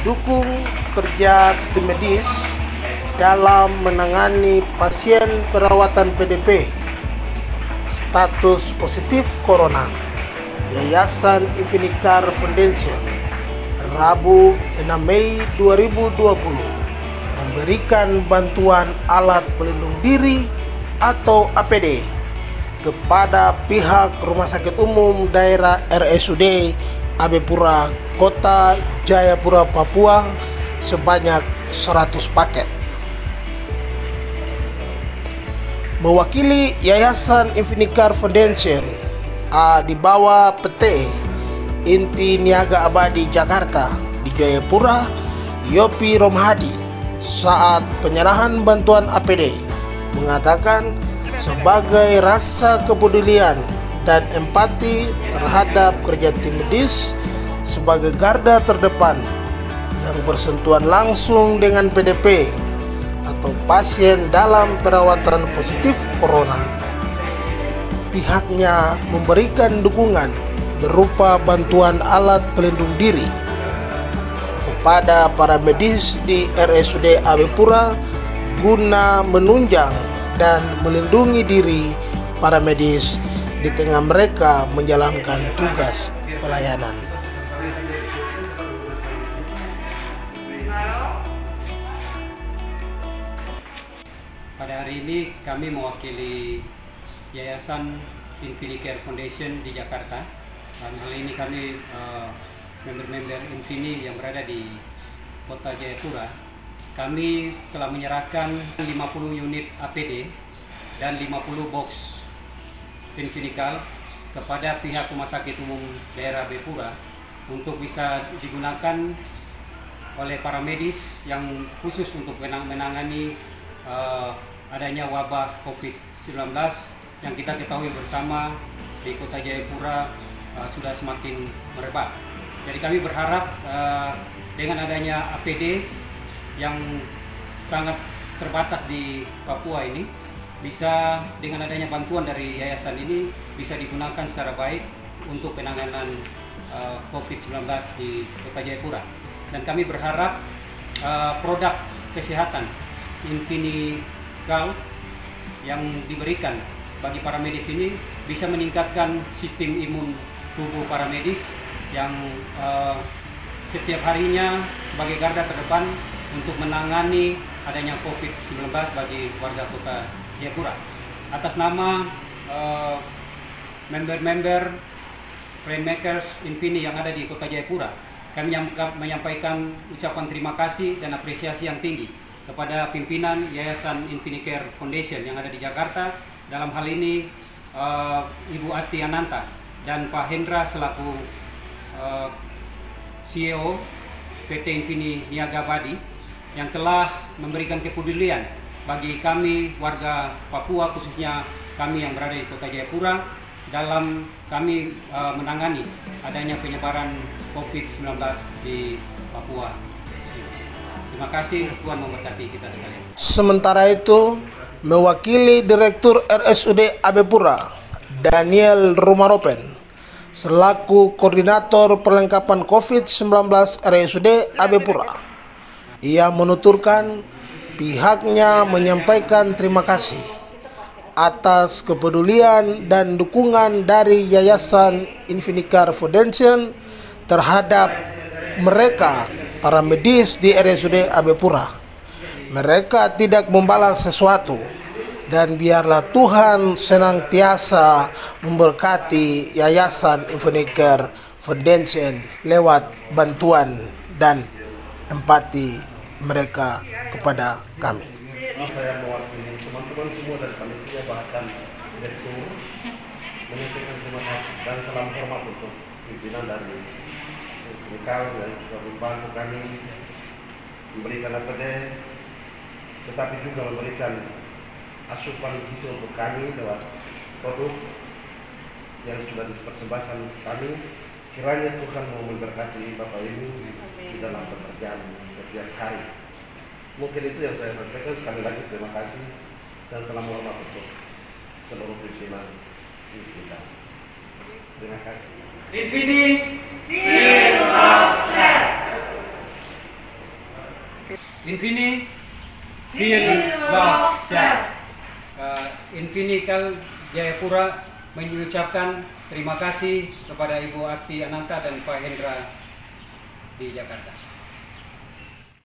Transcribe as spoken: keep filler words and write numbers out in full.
mendukung kerja tim medis dalam menangani pasien perawatan P D P status positif corona. Yayasan Infinicare Foundation Rabu enam Mei dua ribu dua puluh memberikan bantuan alat pelindung diri atau A P D kepada pihak Rumah Sakit Umum Daerah R S U D Abepura Kota Jayapura, Papua sebanyak seratus paket. Mewakili Yayasan Infinicare Foundation A di bawah P T Inti Niaga Abadi Jakarta di Jayapura, Yopi Romhadi, saat penyerahan bantuan A P D mengatakan sebagai rasa kepedulian dan empati terhadap kerja tim medis sebagai garda terdepan yang bersentuhan langsung dengan P D P atau pasien dalam perawatan positif corona. Pihaknya memberikan dukungan berupa bantuan alat pelindung diri kepada para medis di R S U D Abepura guna menunjang dan melindungi diri para medis di tengah mereka menjalankan tugas pelayanan. Pada hari ini kami mewakili Yayasan Infinicare Foundation di Jakarta. Dan hal ini kami member-member uh, Infini yang berada di Kota Jayapura. Kami telah menyerahkan lima puluh unit A P D dan lima puluh box Infinicare kepada pihak Rumah Sakit Umum Daerah Abepura untuk bisa digunakan oleh para medis yang khusus untuk menangani uh, adanya wabah COVID sembilan belas yang kita ketahui bersama di Kota Jayapura uh, sudah semakin merebak. Jadi kami berharap uh, dengan adanya A P D yang sangat terbatas di Papua ini, bisa dengan adanya bantuan dari yayasan ini bisa digunakan secara baik untuk penanganan uh, COVID sembilan belas di Kota Jayapura. Dan kami berharap uh, produk kesehatan Infinicare yang diberikan bagi para medis ini bisa meningkatkan sistem imun tubuh para medis yang uh, setiap harinya sebagai garda terdepan untuk menangani adanya COVID sembilan belas bagi warga Kota Jayapura. Atas nama uh, member-member Rainmakers Infini yang ada di Kota Jayapura, kami menyampaikan ucapan terima kasih dan apresiasi yang tinggi kepada pimpinan Yayasan Infinicare Foundation yang ada di Jakarta, dalam hal ini uh, Ibu Asti Ananta dan Pak Hendra selaku uh, C E O P T Infini Niaga Abadi yang telah memberikan kepedulian bagi kami warga Papua, khususnya kami yang berada di Kota Jayapura, dalam kami uh, menangani adanya penyebaran COVID sembilan belas di Papua. Terima kasih, Tuhan memberkati kita sekalian. Sementara itu, mewakili Direktur R S U D Abepura, Daniel Rumaropen, selaku Koordinator Perlengkapan COVID sembilan belas R S U D Abepura, ia menuturkan pihaknya menyampaikan terima kasih atas kepedulian dan dukungan dari Yayasan Infinicare Foundation terhadap mereka, para medis di R S U D Abepura. Mereka tidak membalas sesuatu, dan biarlah Tuhan senantiasa memberkati Yayasan Infinicare Foundation lewat bantuan dan empati mereka kepada kami. Saya mewakili teman-teman semua dari panitia, bahkan direktur, menyampaikan terima kasih dan salam hormat untuk pimpinan dari Infinicare yang juga membantu kami memberikan A P D, tetapi juga memberikan asupan gizi untuk kami lewat produk yang sudah dipersembahkan kami. Kiranya Tuhan mau memberkati Bapak Ibu di dalam pekerjaan setiap hari. Mungkin itu yang saya sampaikan. Sekali lagi terima kasih dan salam hormat untuk seluruh pimpinan Infinicare. Terima kasih. Infini, feel of self. Infini Feel Love Share. Uh, Infinikal Jayapura mengucapkan terima kasih kepada Ibu Asti Ananta dan Pak Hendra di Jakarta.